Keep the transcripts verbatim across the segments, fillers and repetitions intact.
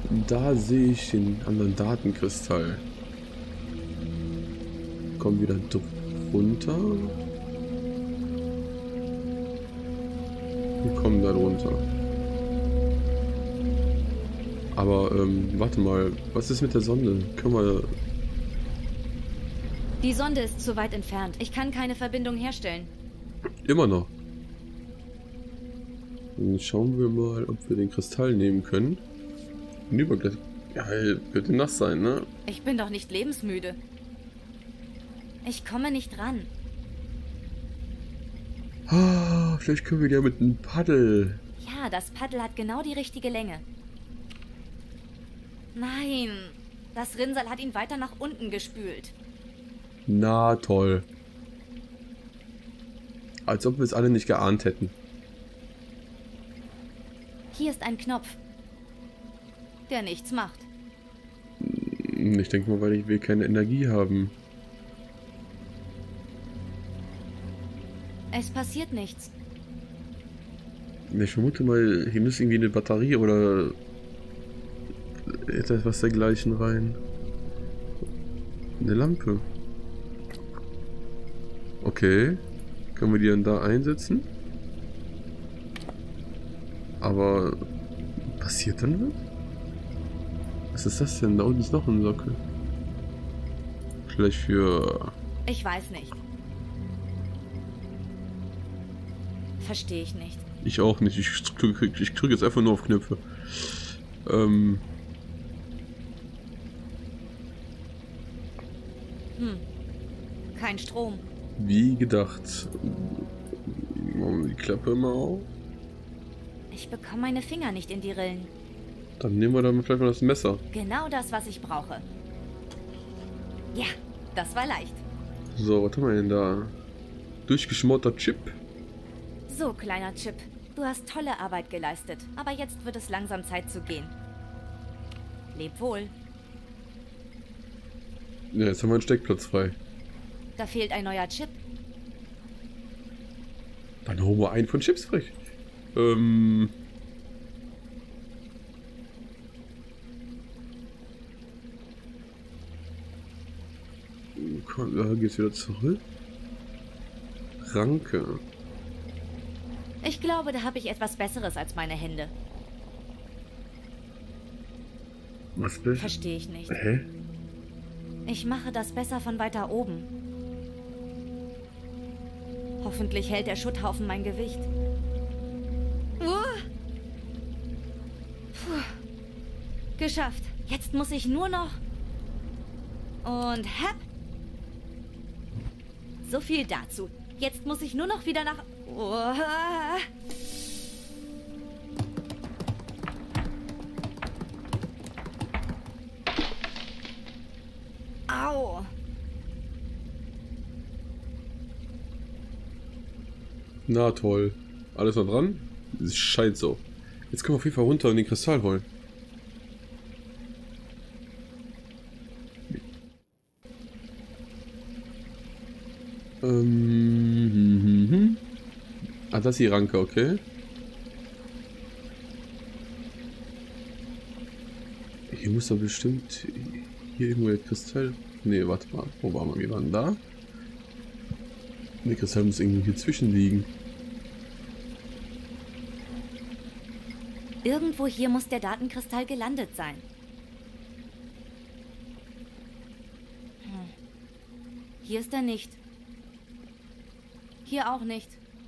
Da sehe ich den anderen Datenkristall. Kommen wieder drunter. Wir kommen da drunter. Aber, ähm, warte mal. Was ist mit der Sonde? Können wir... Die Sonde ist zu weit entfernt. Ich kann keine Verbindung herstellen. Immer noch. Dann schauen wir mal, ob wir den Kristall nehmen können. Hinübergleiten. Ja, wird nass sein, ne? Ich bin doch nicht lebensmüde. Ich komme nicht ran. Ah, vielleicht können wir ja mit einem Paddel. Ja, das Paddel hat genau die richtige Länge. Nein, das Rinnsal hat ihn weiter nach unten gespült. Na toll. Als ob wir es alle nicht geahnt hätten. Hier ist ein Knopf, der nichts macht. Ich denke mal, weil wir keine Energie haben. Es passiert nichts. Ich vermute mal, hier muss irgendwie eine Batterie oder etwas dergleichen rein. Eine Lampe. Okay. Können wir die dann da einsetzen? Aber passiert dann was? Was ist das denn? Da unten ist noch ein Sockel. Vielleicht für... Ich weiß nicht. Verstehe ich nicht. Ich auch nicht. Ich drücke ich drück jetzt einfach nur auf Knöpfe. Ähm... Hm. Kein Strom. Wie gedacht. Machen wir die Klappe immer auf. Ich bekomme meine Finger nicht in die Rillen. Dann nehmen wir dann vielleicht mal das Messer. Genau das, was ich brauche. Ja, das war leicht. So, was haben wir denn da? Durchgeschmorter Chip. So, kleiner Chip. Du hast tolle Arbeit geleistet. Aber jetzt wird es langsam Zeit zu gehen. Leb wohl. Ja, jetzt haben wir einen Steckplatz frei. Da fehlt ein neuer Chip. Dann holen wir einen von Chips frech. Ähm... Da geht's wieder zurück. Ranke. Ich glaube, da habe ich etwas Besseres als meine Hände. Was bist du? Verstehe ich nicht. Hä? Ich mache das besser von weiter oben. Hoffentlich hält der Schutthaufen mein Gewicht. Uh. Puh. Geschafft. Jetzt muss ich nur noch... Und hepp. So viel dazu. Jetzt muss ich nur noch wieder nach... Oh. Au. Na toll. Alles noch dran? Es scheint so. Jetzt können wir auf jeden Fall runter und den Kristall holen. Ähm, hm, hm, hm. Ah, das ist die Ranke, okay. Hier muss doch bestimmt hier irgendwo der Kristall... Ne, warte mal. Wo waren wir? Wir waren da. Der Kristall muss irgendwo hier zwischen liegen. Irgendwo hier muss der Datenkristall gelandet sein. Hm. Hier ist er nicht. Hier auch nicht.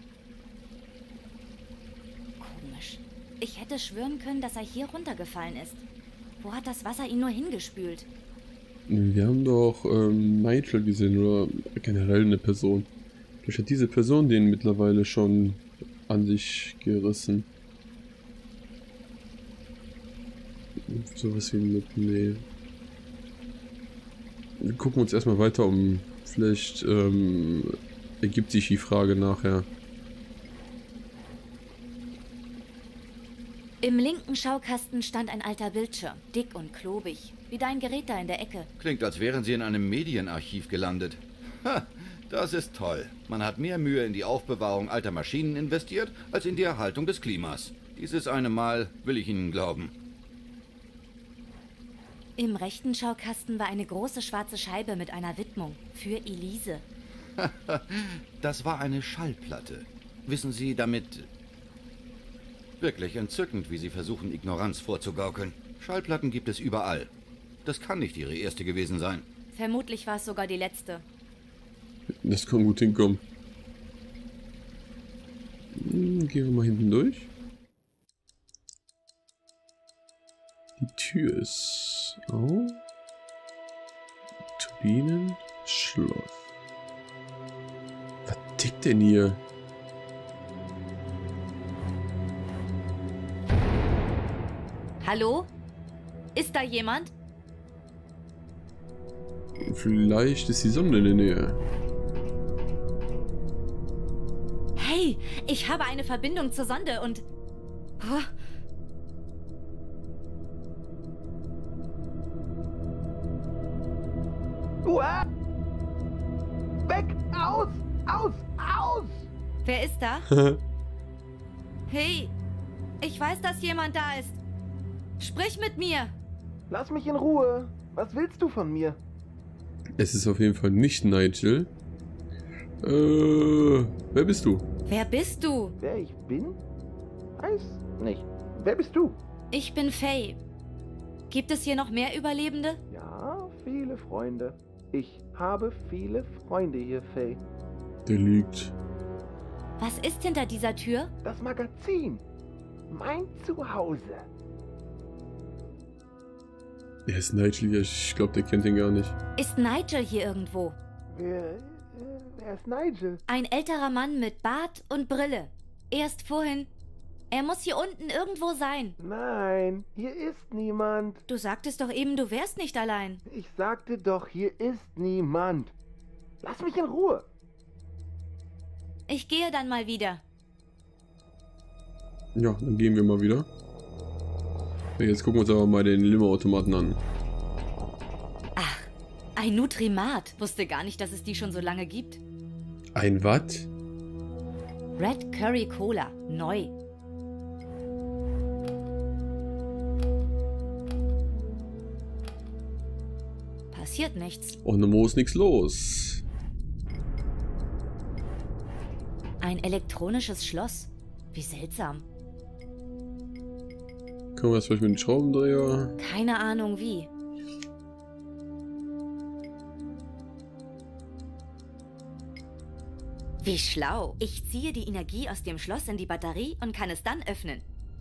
Komisch. Ich hätte schwören können, dass er hier runtergefallen ist. Wo hat das Wasser ihn nur hingespült? Wir haben doch ähm, Nigel gesehen oder generell eine Person. Vielleicht hat diese Person den mittlerweile schon an sich gerissen. Sowas wie mit... Nee. Wir gucken uns erstmal weiter um. Vielleicht ähm, ergibt sich die Frage nachher. Im linken Schaukasten stand ein alter Bildschirm, dick und klobig, wie dein Gerät da in der Ecke. Klingt, als wären Sie in einem Medienarchiv gelandet. Ha, das ist toll. Man hat mehr Mühe in die Aufbewahrung alter Maschinen investiert, als in die Erhaltung des Klimas. Dieses eine Mal will ich Ihnen glauben. Im rechten Schaukasten war eine große schwarze Scheibe mit einer Widmung für Elise. Das war eine Schallplatte. Wissen Sie, damit... Wirklich entzückend, wie Sie versuchen, Ignoranz vorzugaukeln. Schallplatten gibt es überall. Das kann nicht Ihre erste gewesen sein. Vermutlich war es sogar die letzte. Das kann gut hinkommen. Hm, gehen wir mal hinten durch. Die Tür ist auf. Turbinen, Schloss. Was tickt denn hier? Hallo? Ist da jemand? Vielleicht ist die Sonne in der Nähe. Hey, ich habe eine Verbindung zur Sonde und... Oh. Uah! Weg! Aus! Aus! Aus! Wer ist da? Hey, ich weiß, dass jemand da ist. Sprich mit mir. Lass mich in Ruhe. Was willst du von mir? Es ist auf jeden Fall nicht Nigel. Äh, wer bist du? Wer bist du? Wer ich bin? Weiß nicht. Wer bist du? Ich bin Faye. Gibt es hier noch mehr Überlebende? Ja, viele Freunde. Ich habe viele Freunde hier, Faye. Der liegt. Was ist hinter dieser Tür? Das Magazin. Mein Zuhause. Er ist Nigel, ja, ich glaube, der kennt ihn gar nicht. Ist Nigel hier irgendwo? Wer, äh, wer ist Nigel? Ein älterer Mann mit Bart und Brille. Erst vorhin. Er muss hier unten irgendwo sein. Nein, hier ist niemand. Du sagtest doch eben, du wärst nicht allein. Ich sagte doch, hier ist niemand. Lass mich in Ruhe. Ich gehe dann mal wieder. Ja, dann gehen wir mal wieder. Jetzt gucken wir uns aber mal den Limo-Automaten an. Ach, ein Nutrimat. Wusste gar nicht, dass es die schon so lange gibt. Ein was? Red Curry Cola. Neu. Passiert nichts. Und im Mo ist nichts los. Ein elektronisches Schloss. Wie seltsam. Können wir das vielleicht mit dem Schraubendreher? Keine Ahnung wie. Wie schlau. Ich ziehe die Energie aus dem Schloss in die Batterie und kann es dann öffnen.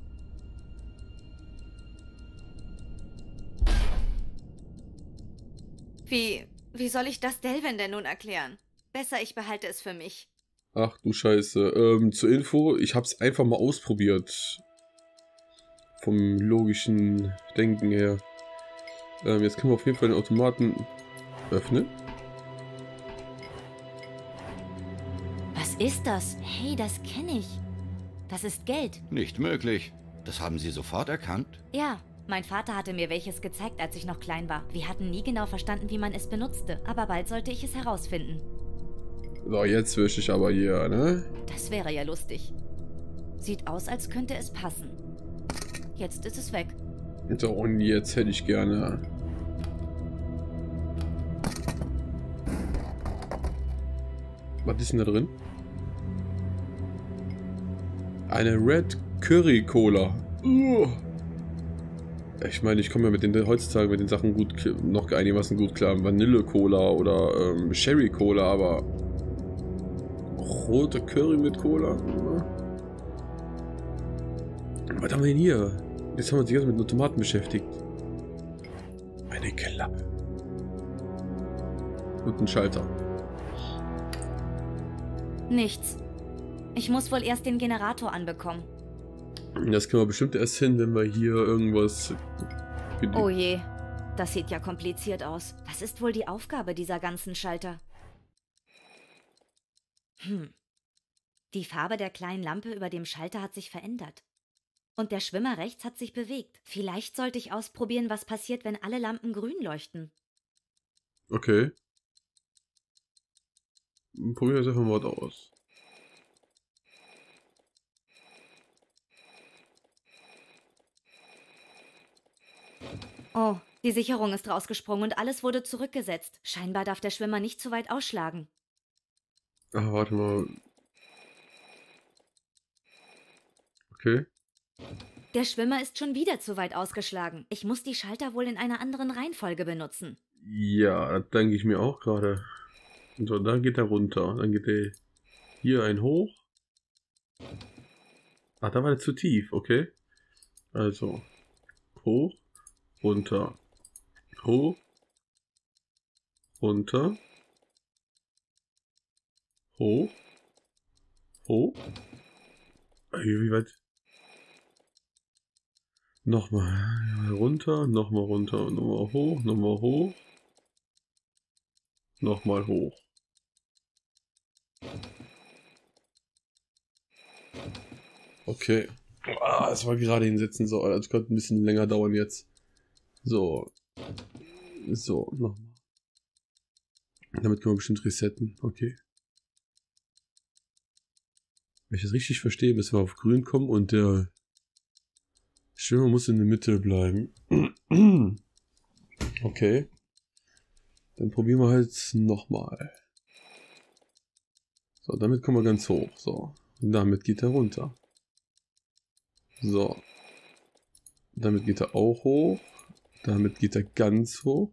Wie, wie soll ich das Delvin denn nun erklären? Besser, ich behalte es für mich. Ach du Scheiße. Ähm, zur Info, ich hab's einfach mal ausprobiert. Vom logischen Denken her. Ähm, jetzt können wir auf jeden Fall den Automaten öffnen. Was ist das? Hey, das kenne ich. Das ist Geld. Nicht möglich. Das haben Sie sofort erkannt? Ja, mein Vater hatte mir welches gezeigt, als ich noch klein war. Wir hatten nie genau verstanden, wie man es benutzte, aber bald sollte ich es herausfinden. So, jetzt wische ich aber hier, ne? Das wäre ja lustig. Sieht aus, als könnte es passen. Jetzt ist es weg. So, und jetzt hätte ich gerne... Was ist denn da drin? Eine Red Curry Cola. Uh. Ich meine, ich komme ja mit den heutzutage mit den Sachen gut noch einigermaßen gut klar. Vanille Cola oder ähm, Sherry Cola, aber rote Curry mit Cola. Was haben wir denn hier? Jetzt haben wir uns die ganze Zeit mit Tomaten beschäftigt. Eine Klappe. Und ein Schalter. Nichts. Ich muss wohl erst den Generator anbekommen. Das können wir bestimmt erst hin, wenn wir hier irgendwas... Oh je, das sieht ja kompliziert aus. Was ist wohl die Aufgabe dieser ganzen Schalter? Hm. Die Farbe der kleinen Lampe über dem Schalter hat sich verändert. Und der Schwimmer rechts hat sich bewegt. Vielleicht sollte ich ausprobieren, was passiert, wenn alle Lampen grün leuchten. Okay. Probieren wir das einfach mal aus. Oh, Die Sicherung ist rausgesprungen und alles wurde zurückgesetzt. Scheinbar darf der Schwimmer nicht zu weit ausschlagen. Ah, warte mal. Okay. Der Schwimmer ist schon wieder zu weit ausgeschlagen. Ich muss die Schalter wohl in einer anderen Reihenfolge benutzen. Ja, das denke ich mir auch gerade. So, dann geht er runter. Dann geht er hier ein hoch. Ah, da war der zu tief, okay. Also, hoch, runter, hoch, runter, hoch, hoch. Wie weit? Nochmal runter, nochmal runter, nochmal hoch, nochmal hoch, nochmal hoch. Okay. Ah, es war gerade hinsetzen, so, das könnte ein bisschen länger dauern jetzt. So. So, nochmal. Damit können wir bestimmt resetten, okay. Wenn ich das richtig verstehe, müssen wir auf grün kommen und der Schwimmer muss in der Mitte bleiben. Okay. Dann probieren wir halt nochmal. So, damit kommen wir ganz hoch. So. Und damit geht er runter. So. Damit geht er auch hoch. Damit geht er ganz hoch.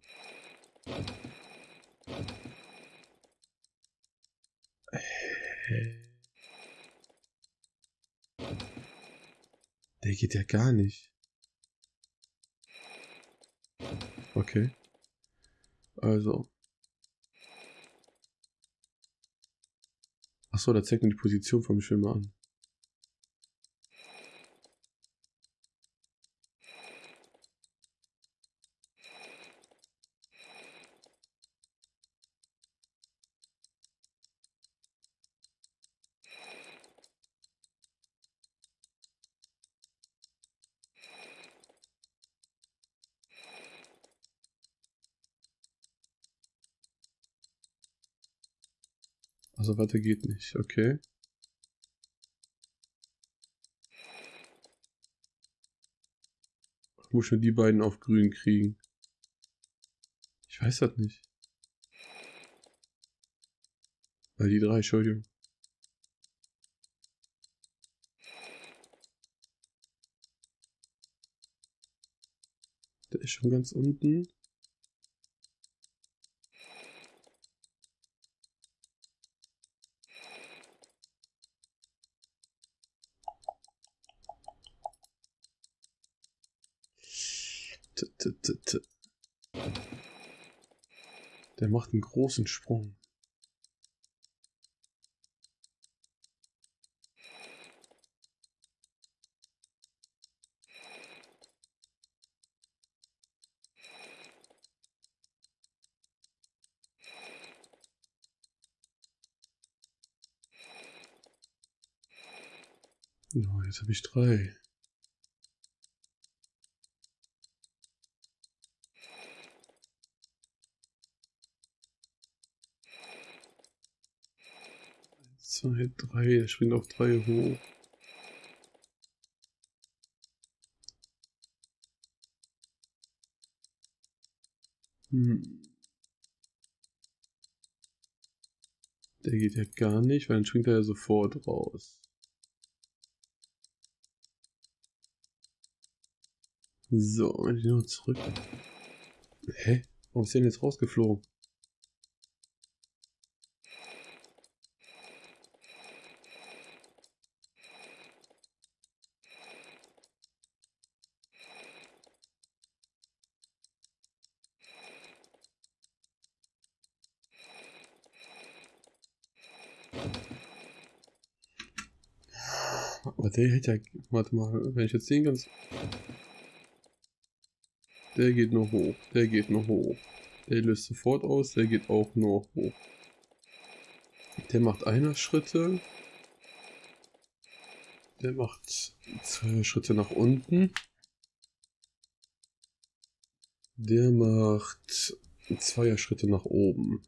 Der geht ja gar nicht. Okay. Also. Achso, da zeigt mir die Position vom Schwimmer an. Also weiter geht nicht, okay. Ich muss schon die beiden auf grün kriegen. Ich weiß das nicht. Weil die drei, Entschuldigung. Der ist schon ganz unten. T -t -t -t. Der macht einen großen Sprung. Oh, jetzt habe ich drei. Zwei, drei, er springt auf drei hoch. Hm. Der geht ja gar nicht, weil dann springt er ja sofort raus. So, wenn ich noch zurück. Hä? Warum ist der denn jetzt rausgeflogen? Aber der hätte ja. Warte mal, wenn ich jetzt den ganz. Der geht noch hoch. Der geht noch hoch. Der löst sofort aus. Der geht auch nur hoch. Der macht einer Schritte. Der macht zwei Schritte nach unten. Der macht zwei Schritte nach oben.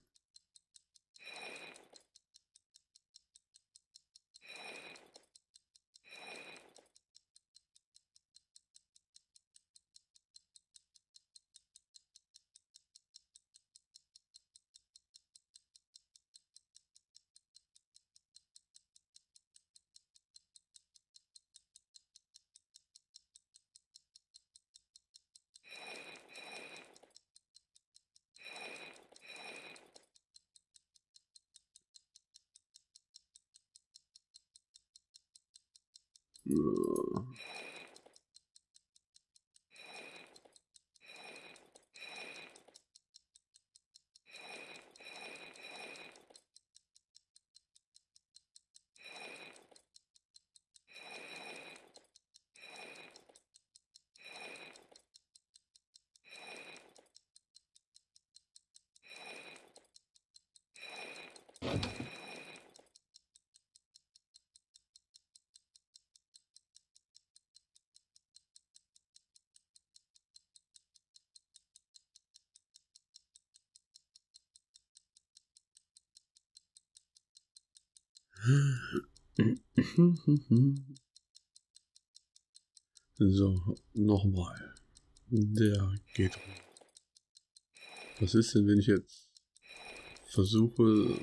So, nochmal. Der geht rum. Was ist denn, wenn ich jetzt versuche,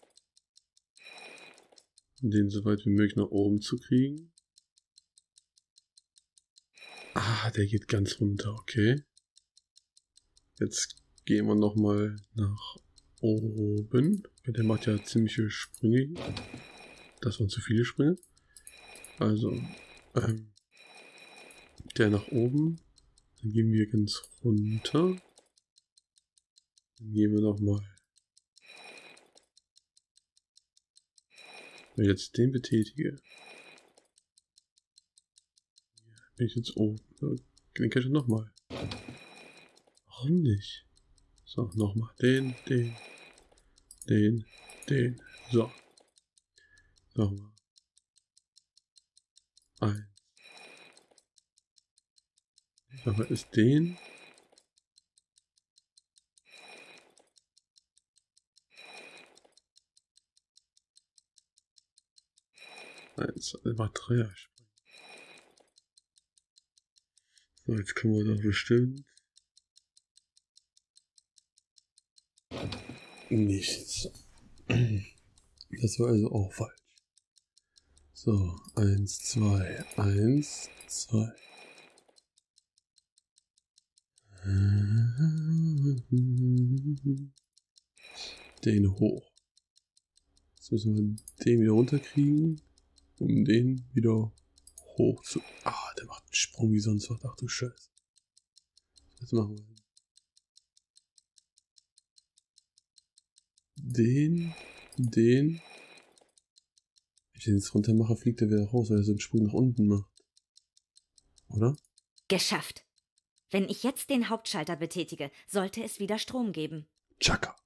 den so weit wie möglich nach oben zu kriegen? Ah, der geht ganz runter, okay. Jetzt gehen wir nochmal nach oben. Der macht ja ziemliche Sprünge. Das waren zu viele Sprünge. Also, ähm, der nach oben. Dann gehen wir ganz runter. Dann gehen wir nochmal. Wenn ich jetzt den betätige, bin ich jetzt oben. Den kann ich nochmal. Warum nicht? So, nochmal. Den, den, den, den. So. Nochmal. Eins. Nochmal ist den. Eins, einfach Dreier springen. So, jetzt können wir doch bestimmt nichts. Das war also auch falsch. So, eins, zwei, eins, zwei. Den hoch. Jetzt müssen wir den wieder runterkriegen, um den wieder hoch zu... Ah, der macht einen Sprung wie sonst was. Ach du Scheiße. Jetzt machen wir den, den. Wenn ich den jetzt runter mache, fliegt er wieder raus, weil er so einen Sprung nach unten macht. Oder? Geschafft. Wenn ich jetzt den Hauptschalter betätige, sollte es wieder Strom geben. Chaka.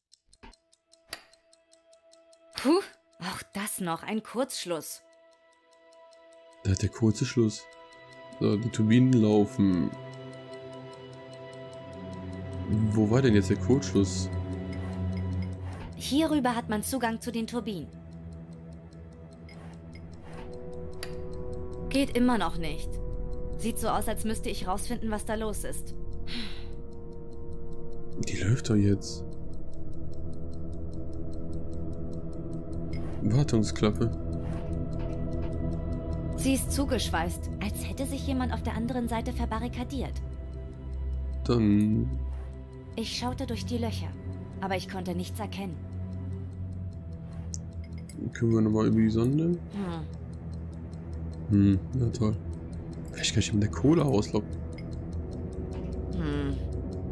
Puh, auch das noch, ein Kurzschluss. Da hat der kurze Schluss. So, die Turbinen laufen. Wo war denn jetzt der Kurzschluss? Hierüber hat man Zugang zu den Turbinen. Geht immer noch nicht. Sieht so aus, als müsste ich rausfinden, was da los ist. Die läuft doch jetzt. Wartungsklappe. Sie ist zugeschweißt, als hätte sich jemand auf der anderen Seite verbarrikadiert. Dann... Ich schaute durch die Löcher, aber ich konnte nichts erkennen. Können wir nochmal über die Sonde? Hm. Hm, na toll. Vielleicht kann ich mit der Kohle auslocken. Hm.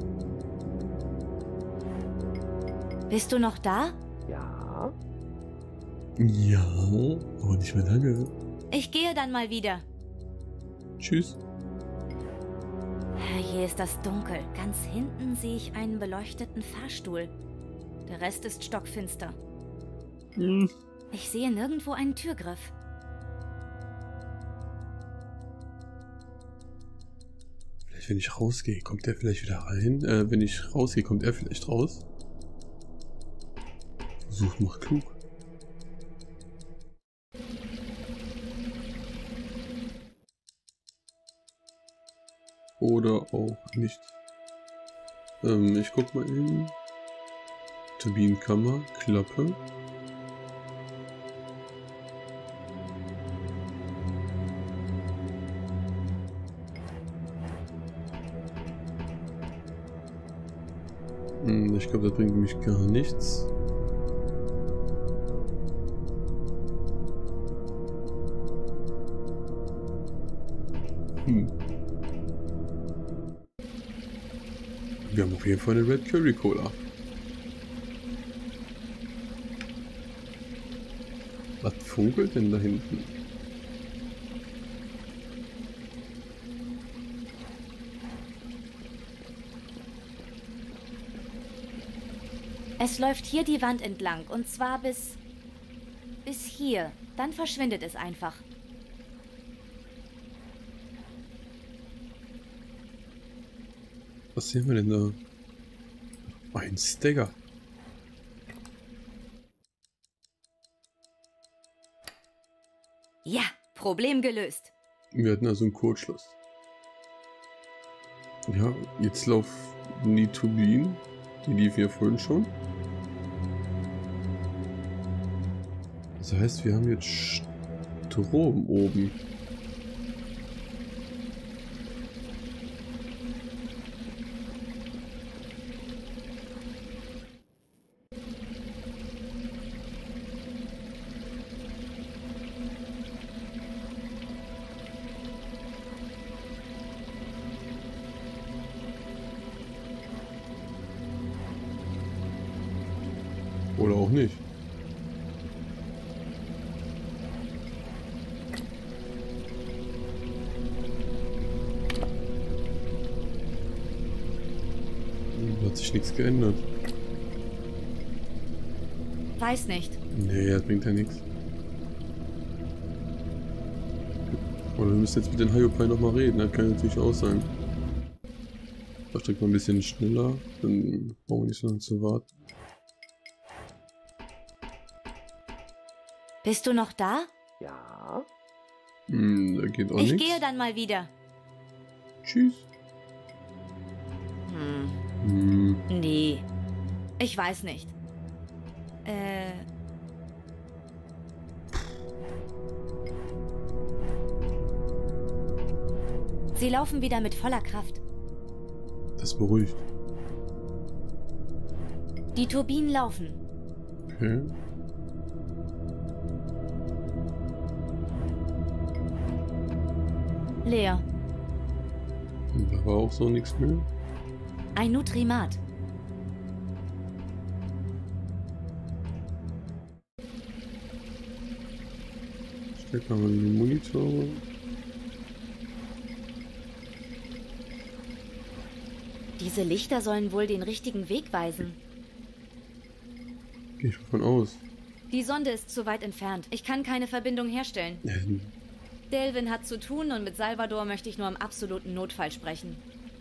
Bist du noch da? Ja. Ja, aber nicht mehr lange. Ich gehe dann mal wieder. Tschüss. Hier ist das dunkel. Ganz hinten sehe ich einen beleuchteten Fahrstuhl. Der Rest ist stockfinster. Hm. Ich sehe nirgendwo einen Türgriff. Vielleicht, wenn ich rausgehe, kommt der vielleicht wieder rein. Äh, wenn ich rausgehe, kommt er vielleicht raus. Versuch mal klug. Oder auch nicht. Ähm, ich guck mal eben. Turbinenkammer, Klappe. Hm, ich glaube, das bringt mich gar nichts. Hm. Wir haben auf jeden Fall eine Red Curry Cola. Was funkelt denn da hinten? Es läuft hier die Wand entlang und zwar bis... bis hier. Dann verschwindet es einfach. Was sehen wir denn da? Ein Stagger. Ja, Problem gelöst. Wir hatten also einen Kurzschluss. Ja, jetzt laufen die Turbinen. Die liefen ja vorhin schon. Das heißt, wir haben jetzt Strom oben. Oder auch nicht. Hat sich nichts geändert. Weiß nicht. Nee, das bringt ja nichts. Oder wir müssen jetzt mit den Hyopai nochmal reden, das kann natürlich auch sein. Ich drück mal ein bisschen schneller, dann brauchen wir nicht so lange zu warten. Bist du noch da? Ja? Hm, da geht auch Ich nichts. gehe dann mal wieder. Tschüss. Hm, Hm, nee. Ich weiß nicht. Äh... Sie laufen wieder mit voller Kraft. das beruhigt. Die Turbinen laufen. Okay. Leer. Da war auch so nichts mehr. Ein Nutrimat. Stecken wir mal in den Monitor. Diese Lichter sollen wohl den richtigen Weg weisen. Gehe ich davon aus. Die Sonde ist zu weit entfernt. Ich kann keine Verbindung herstellen. Ähm, Delvin hat zu tun und mit Salvador möchte ich nur im absoluten Notfall sprechen.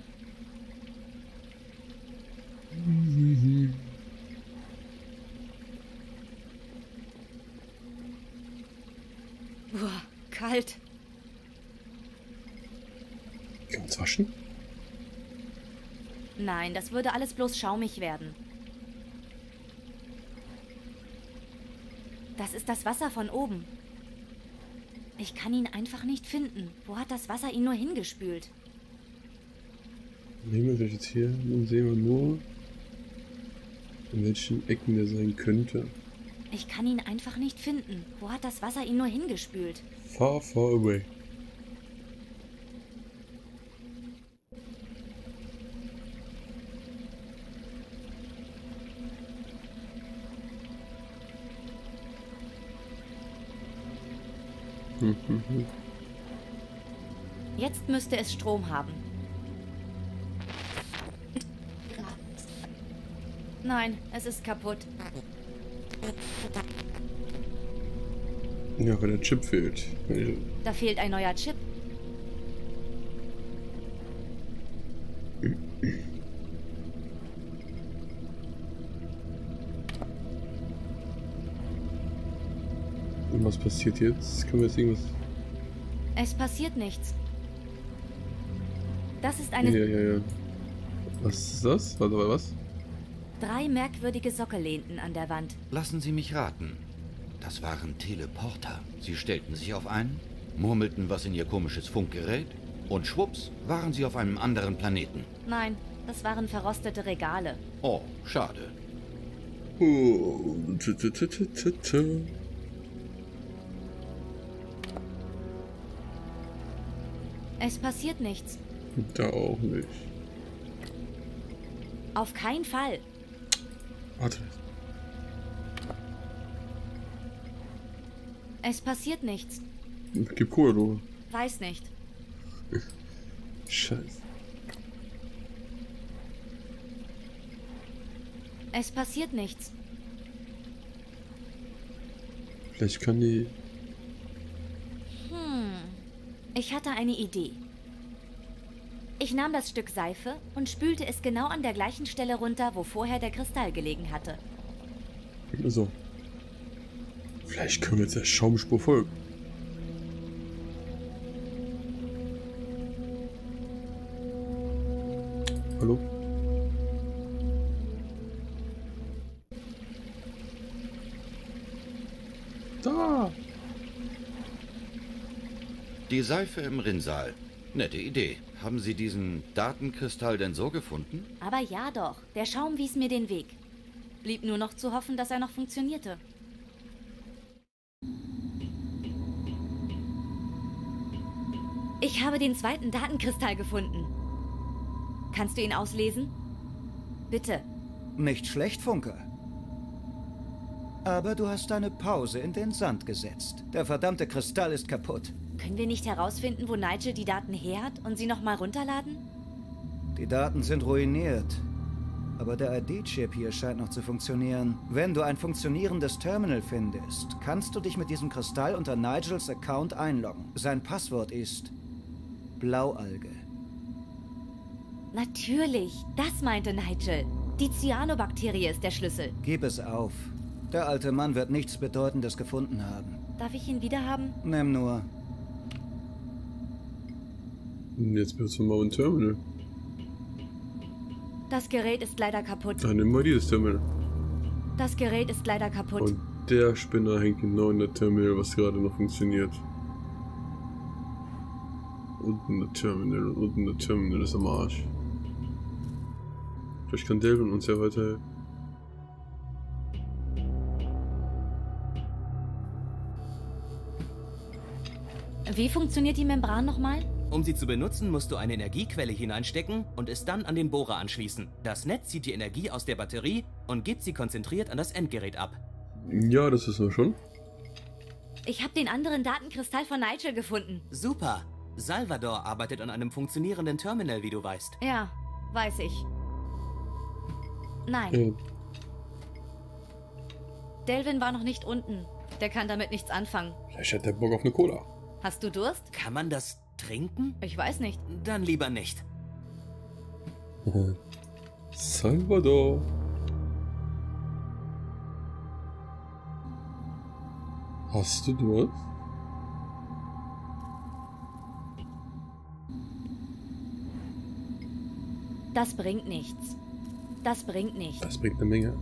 Uah, kalt. Können wir uns waschen? Nein, das würde alles bloß schaumig werden. Das ist das Wasser von oben. Ich kann ihn einfach nicht finden. Wo hat das Wasser ihn nur hingespült? Nehmen wir das jetzt hier, dann sehen wir nur, in welchen Ecken der sein könnte. Ich kann ihn einfach nicht finden. Wo hat das Wasser ihn nur hingespült? Far, far away. Hm, hm, hm. Jetzt müsste es Strom haben. Nein, es ist kaputt. Ja, weil der Chip fehlt. Da fehlt ein neuer Chip. Und was passiert jetzt? Können wir jetzt irgendwas... Es passiert nichts. Das ist eine... Ja, ja, ja. Was ist das? Warte mal, was? Drei merkwürdige Sockel lehnten an der Wand. Lassen Sie mich raten. Das waren Teleporter. Sie stellten sich auf einen, murmelten was in ihr komisches Funkgerät und schwupps waren sie auf einem anderen Planeten. Nein, das waren verrostete Regale. Oh, schade. Oh, t -t -t -t -t -t. Es passiert nichts. Da auch nicht. Auf keinen Fall. Warte. Es passiert nichts. Gib Kohle, du. Weiß nicht. Scheiße. Es passiert nichts. Vielleicht kann die... Hm. Ich hatte eine Idee. Ich nahm das Stück Seife und spülte es genau an der gleichen Stelle runter, wo vorher der Kristall gelegen hatte. So. Vielleicht können wir jetzt der Schaumspur folgen. Hallo? Da! Die Seife im Rinnsal. Nette Idee. Haben Sie diesen Datenkristall denn so gefunden? Aber ja doch, der Schaum wies mir den Weg. Blieb nur noch zu hoffen, dass er noch funktionierte. Ich habe den zweiten Datenkristall gefunden. Kannst du ihn auslesen? Bitte. Nicht schlecht, Funke. Aber du hast eine Pause in den Sand gesetzt. Der verdammte Kristall ist kaputt. Können wir nicht herausfinden, wo Nigel die Daten her hat und sie nochmal runterladen? Die Daten sind ruiniert. Aber der I D-Chip hier scheint noch zu funktionieren. Wenn du ein funktionierendes Terminal findest, kannst du dich mit diesem Kristall unter Nigels Account einloggen. Sein Passwort ist Blaualge. Natürlich, das meinte Nigel. Die Cyanobakterie ist der Schlüssel. Gib es auf. Der alte Mann wird nichts Bedeutendes gefunden haben. Darf ich ihn wiederhaben? Nimm nur. Jetzt benutzen wir mal ein Terminal. Das Gerät ist leider kaputt. Dann nehmen wir dieses Terminal. Das Gerät ist leider kaputt. Und der Spinner hängt genau in der Terminal, was gerade noch funktioniert. Unten der Terminal und unten der Terminal ist am Arsch. Vielleicht kann Delvin uns ja weiterhelfen. Wie funktioniert die Membran nochmal? Um sie zu benutzen, musst du eine Energiequelle hineinstecken und es dann an den Bohrer anschließen. Das Netz zieht die Energie aus der Batterie und gibt sie konzentriert an das Endgerät ab. Ja, das wissen wir schon. Ich habe den anderen Datenkristall von Nigel gefunden. Super! Salvador arbeitet an einem funktionierenden Terminal, wie du weißt. Ja, weiß ich. Nein. Ja. Delvin war noch nicht unten. Der kann damit nichts anfangen. Vielleicht hat der Bock auf eine Cola. Hast du Durst? Kann man das trinken? Ich weiß nicht. Dann lieber nicht. Salvador. Hast du Durst? Das bringt nichts. Das bringt nichts. Das bringt eine Menge.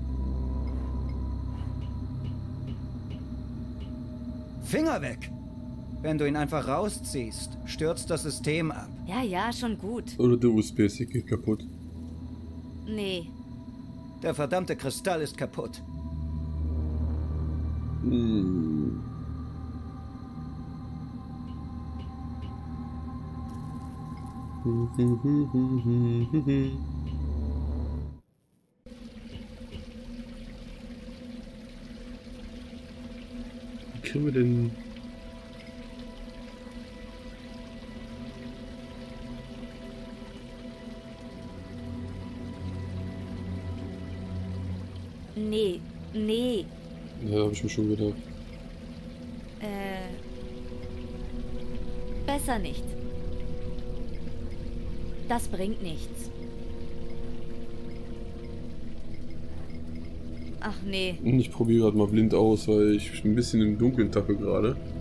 Finger weg! Wenn du ihn einfach rausziehst, stürzt das System ab. Ja, ja, schon gut. Oder der U S B-Stick geht kaputt. Nee. Der verdammte Kristall ist kaputt. Hm. Wie kriegen wir denn... Nee, nee. Ja, hab ich mir schon gedacht. Äh. Besser nicht. Das bringt nichts. Ach nee. Ich probiere gerade mal blind aus, weil ich ein bisschen im Dunkeln tappe gerade.